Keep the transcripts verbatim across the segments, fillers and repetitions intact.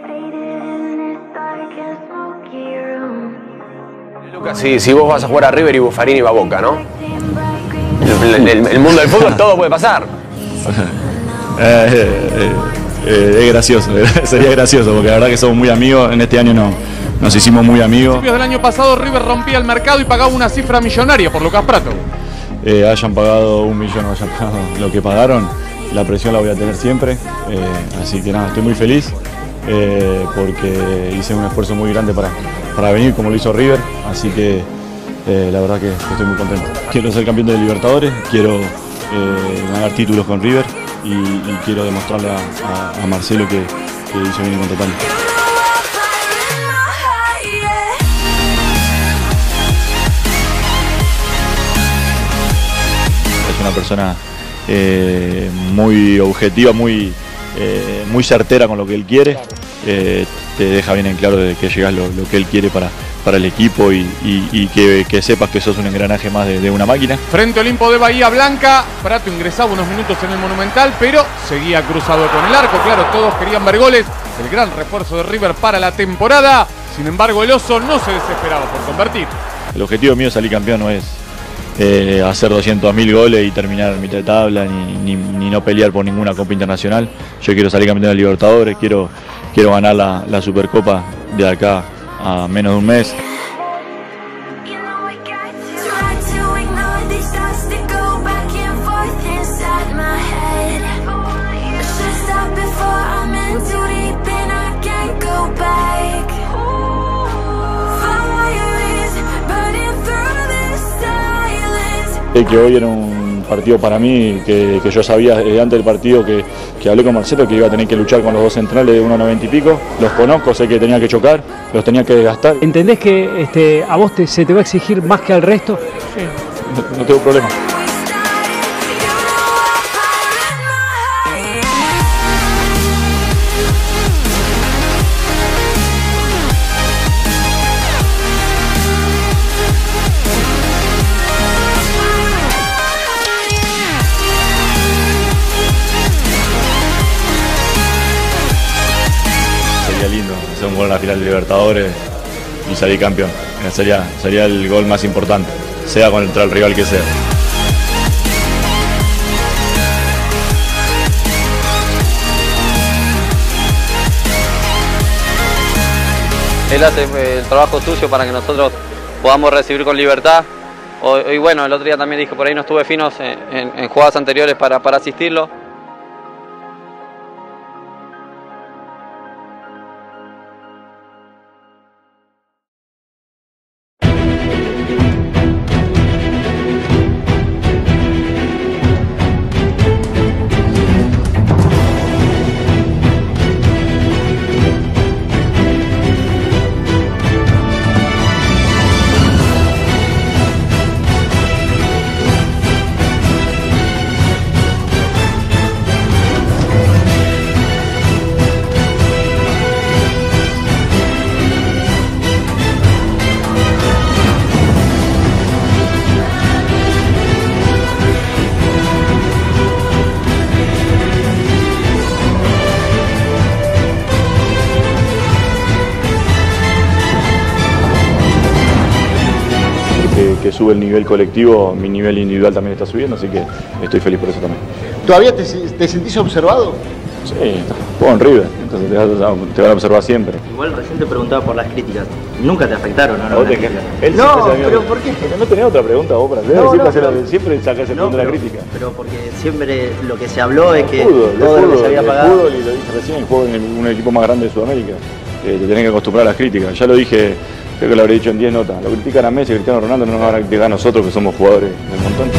Lucas, si, si vos vas a jugar a River y Buffarini va a Boca, ¿no? El, el, el mundo del fútbol, todo puede pasar. eh, eh, eh, es gracioso, sería gracioso, porque la verdad que somos muy amigos. En este año no, nos hicimos muy amigos. A principios del año pasado River rompía el mercado y pagaba una cifra millonaria por Lucas Pratto. Eh, hayan pagado un millón o hayan pagado lo que pagaron, la presión la voy a tener siempre. Eh, así que nada, estoy muy feliz eh, porque hice un esfuerzo muy grande para, para venir como lo hizo River. Así que eh, la verdad que estoy muy contento. Quiero ser campeón de Libertadores, quiero eh, ganar títulos con River y, y quiero demostrarle a, a, a Marcelo que, que hizo bien en contratarme. Es una persona eh, muy objetiva, muy, eh, muy certera con lo que él quiere. Eh, te deja bien en claro de que llegas lo, lo que él quiere para, para el equipo y, y, y que, que sepas que sos un engranaje más de, de una máquina. Frente a Olimpo de Bahía Blanca, Pratto ingresaba unos minutos en el Monumental, pero seguía cruzado con el arco. Claro, todos querían ver goles. El gran refuerzo de River para la temporada. Sin embargo, el oso no se desesperaba por convertir. El objetivo mío de salir campeón no es eh, hacer doscientos mil goles y terminar en mitad de tabla, ni, ni, ni no pelear por ninguna Copa Internacional. Yo quiero salir campeón de Libertadores, quiero, quiero ganar la, la Supercopa de acá a menos de un mes. Que hoy era un partido para mí, que, que yo sabía eh, antes del partido que, que hablé con Marcelo que iba a tener que luchar con los dos centrales de uno noventa y pico. Los conozco, sé que tenía que chocar, los tenía que desgastar. ¿Entendés que este, a vos te, se te va a exigir más que al resto? Sí, no, no tengo problema. Sería lindo hacer un gol en la final de Libertadores y salir campeón. Sería, sería el gol más importante, sea contra el rival que sea. Él hace el trabajo sucio para que nosotros podamos recibir con libertad. Y bueno, el otro día también dije, por ahí no estuve finos en, en, en jugadas anteriores para, para asistirlo. Que sube el nivel colectivo, mi nivel individual también está subiendo, así que estoy feliz por eso también. ¿Todavía te, te sentís observado? Sí, juego en River, entonces te, vas, te van a observar siempre. Igual recién te preguntaba por las críticas, nunca te afectaron, ¿no? ¿no? Te, él no, pero ¿por qué? Porque no tenía otra pregunta vos para hacer, no, siempre, no, hacer pero, la, siempre saca ese no, punto de pero, la crítica. Pero porque siempre lo que se habló es que fútbol, todo fútbol, lo que se había pagado... fútbol, y lo dije recién, juego en el, un equipo más grande de Sudamérica, eh, te tenés que acostumbrar a las críticas, ya lo dije. Creo que lo habré dicho en diez notas. Lo critican a Messi, Cristiano Ronaldo, no nos van a criticar a nosotros que somos jugadores del montón.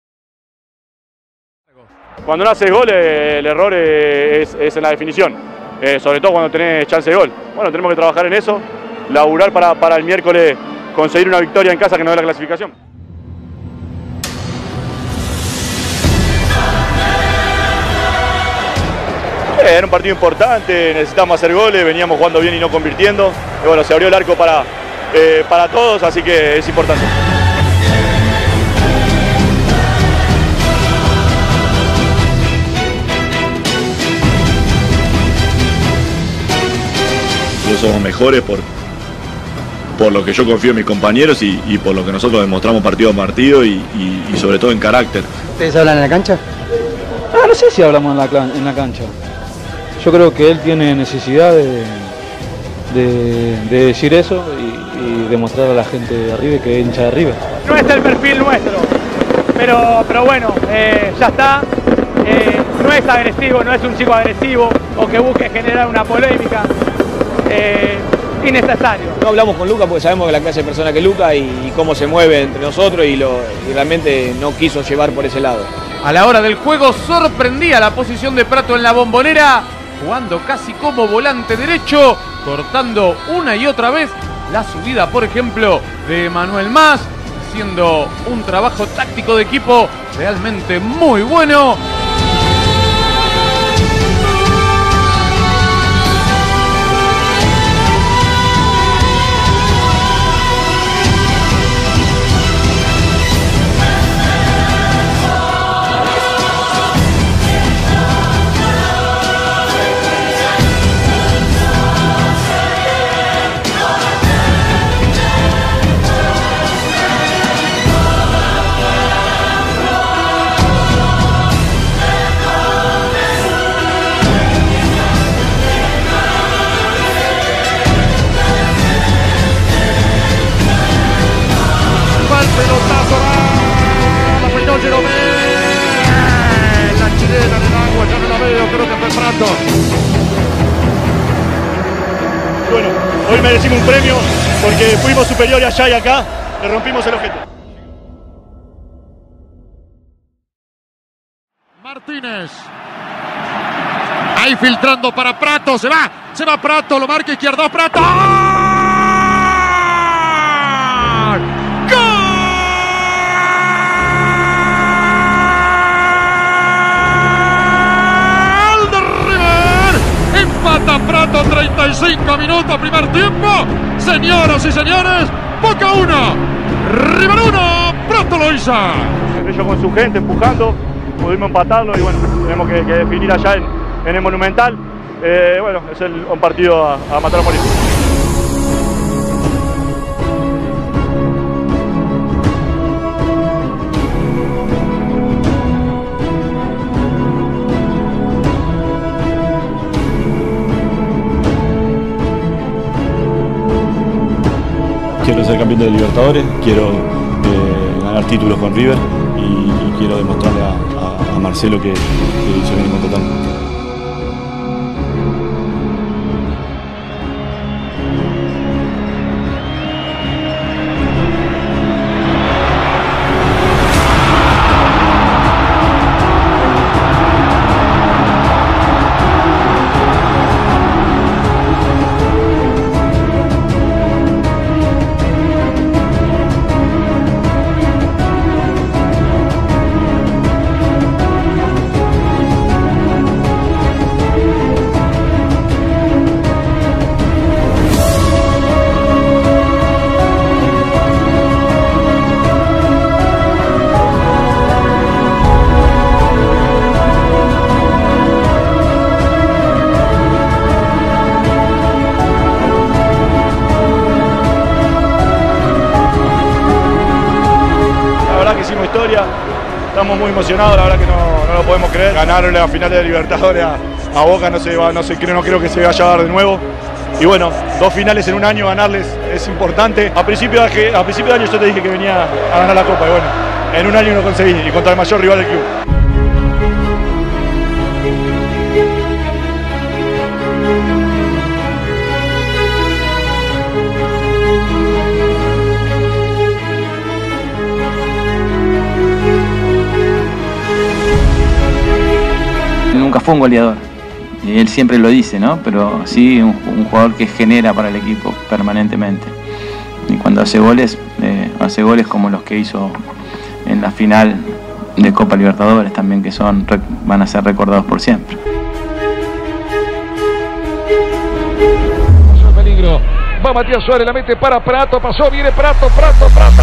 Cuando no haces goles, el error es, es en la definición. eh, sobre todo cuando tenés chance de gol. Bueno, tenemos que trabajar en eso, laburar para, para el miércoles conseguir una victoria en casa que nos dé la clasificación. Eh, era un partido importante, necesitamos hacer goles, veníamos jugando bien y no convirtiendo. Y bueno, se abrió el arco para, eh, para todos, así que es importante. Somos mejores por, por lo que yo confío en mis compañeros y, y por lo que nosotros demostramos partido a partido y, y, y sobre todo en carácter. ¿Ustedes hablan en la cancha? Ah, no sé si hablamos en la, en la cancha. Yo creo que él tiene necesidad de, de, de decir eso y, y demostrar a la gente de arriba que es hincha de River. No es el perfil nuestro, pero, pero bueno, eh, ya está. Eh, no es agresivo, no es un chico agresivo o que busque generar una polémica. Eh, innecesario. No hablamos con Luca porque sabemos que la clase de persona que Luca y, y cómo se mueve entre nosotros y, lo, y realmente no quiso llevar por ese lado. A la hora del juego sorprendía la posición de Pratto en la Bombonera, jugando casi como volante derecho, cortando una y otra vez la subida, por ejemplo, de Manuel Mas, haciendo un trabajo táctico de equipo realmente muy bueno. Bueno, hoy merecimos un premio porque fuimos superiores allá y acá, le rompimos el objeto. Martínez. Ahí filtrando para Pratto, se va, se va Pratto, lo marca izquierdo, Pratto. Empata Pratto, treinta y cinco minutos, primer tiempo. Señoras y señores, Boca uno, River uno, Pratto lo hizo. Ellos con su gente empujando, pudimos empatarlo y bueno, tenemos que, que definir allá en, en el Monumental. Eh, bueno, es el, un partido a, a matar a morir. Quiero ser campeón de Libertadores, quiero eh, ganar títulos con River y, y quiero demostrarle a, a, a Marcelo que, que se viene contratando. Historia, estamos muy emocionados, la verdad que no, no lo podemos creer. Ganar la final de Libertadores a, a Boca no se va, no se creo, no creo que se vaya a dar de nuevo. Y bueno, dos finales en un año, ganarles es importante. A principio de, a principio de año yo te dije que venía a ganar la Copa y bueno, en un año lo conseguí y contra el mayor rival del club. Nunca fue un goleador, él siempre lo dice, ¿no? Pero sí un, un jugador que genera para el equipo permanentemente. Y cuando hace goles, eh, hace goles como los que hizo en la final de Copa Libertadores también, que son van a ser recordados por siempre. Peligro. Va Matías Suárez, la mete para Prato, pasó, viene Prato, Prato, Prato.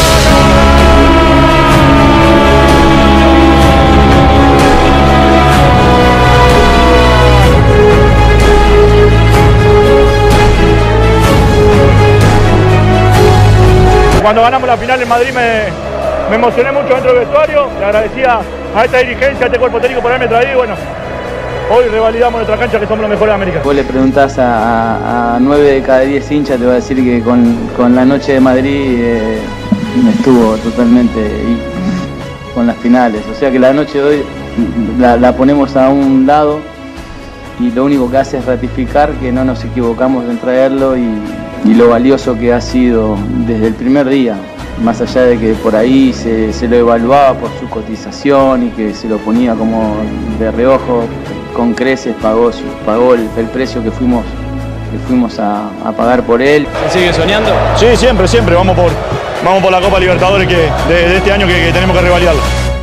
Cuando ganamos la final en Madrid me, me emocioné mucho dentro del vestuario, le agradecía a esta dirigencia, a este cuerpo técnico por haberme traído y bueno, hoy revalidamos nuestra cancha que somos los mejores de América. Vos le preguntás a, a nueve de cada diez hinchas, te va a decir que con, con la noche de Madrid eh, estuvo totalmente y, con las finales. O sea que la noche de hoy la, la ponemos a un lado y lo único que hace es ratificar que no nos equivocamos en traerlo y, y lo valioso que ha sido desde el primer día. Más allá de que por ahí se, se lo evaluaba por su cotización y que se lo ponía como de reojo, con creces pagó, su, pagó el, el precio que fuimos, que fuimos a, a pagar por él. ¿Se sigue soñando? Sí, siempre, siempre. Vamos por, vamos por la Copa Libertadores que, de, de este año que, que tenemos que rivalizarla.